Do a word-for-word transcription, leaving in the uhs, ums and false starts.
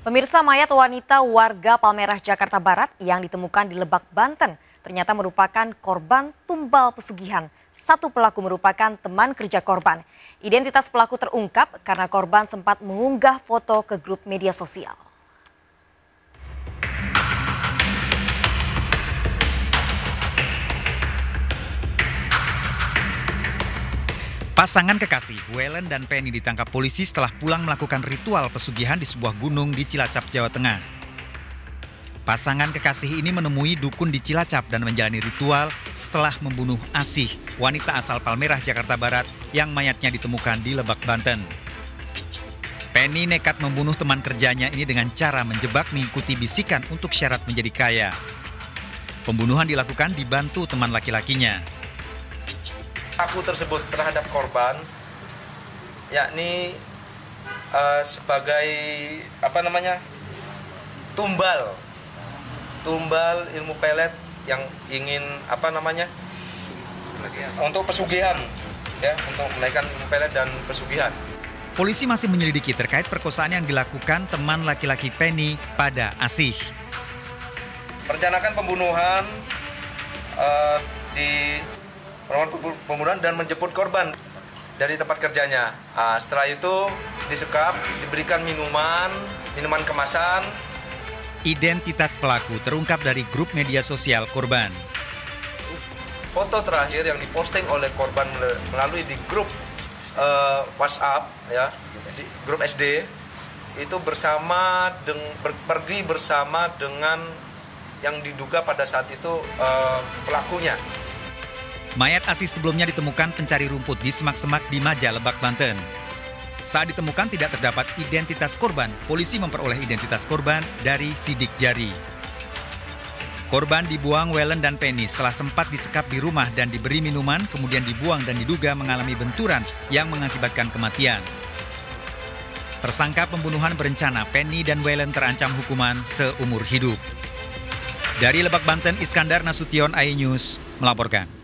Pemirsa, mayat wanita warga Palmerah, Jakarta Barat yang ditemukan di Lebak, Banten ternyata merupakan korban tumbal pesugihan. Satu pelaku merupakan teman kerja korban. Identitas pelaku terungkap karena korban sempat mengunggah foto ke grup media sosial. Pasangan kekasih Wellen dan Penny ditangkap polisi setelah pulang melakukan ritual pesugihan di sebuah gunung di Cilacap, Jawa Tengah. Pasangan kekasih ini menemui dukun di Cilacap dan menjalani ritual setelah membunuh Asih, wanita asal Palmerah, Jakarta Barat yang mayatnya ditemukan di Lebak, Banten. Penny nekat membunuh teman kerjanya ini dengan cara menjebak mengikuti bisikan untuk syarat menjadi kaya. Pembunuhan dilakukan dibantu teman laki-lakinya. Pelaku tersebut terhadap korban, yakni uh, sebagai apa namanya tumbal, tumbal ilmu pelet yang ingin apa namanya untuk pesugihan, ya, untuk menaikkan ilmu pelet dan pesugihan. Polisi masih menyelidiki terkait perkosaan yang dilakukan teman laki-laki Penny pada Asih. Merencanakan pembunuhan uh, di pembunuhan dan menjemput korban dari tempat kerjanya. Nah, setelah itu disekap, diberikan minuman, minuman kemasan. Identitas pelaku terungkap dari grup media sosial korban. Foto terakhir yang diposting oleh korban melalui di grup uh, WhatsApp, ya, di grup S D, itu bersama deng, ber, pergi bersama dengan yang diduga pada saat itu uh, pelakunya. Mayat Asih sebelumnya ditemukan pencari rumput di semak-semak di Maja, Lebak, Banten. Saat ditemukan tidak terdapat identitas korban, polisi memperoleh identitas korban dari sidik jari. Korban dibuang Wellen dan Penny setelah sempat disekap di rumah dan diberi minuman, kemudian dibuang dan diduga mengalami benturan yang mengakibatkan kematian. Tersangka pembunuhan berencana Penny dan Wellen terancam hukuman seumur hidup. Dari Lebak, Banten, Iskandar Nasution, iNews melaporkan.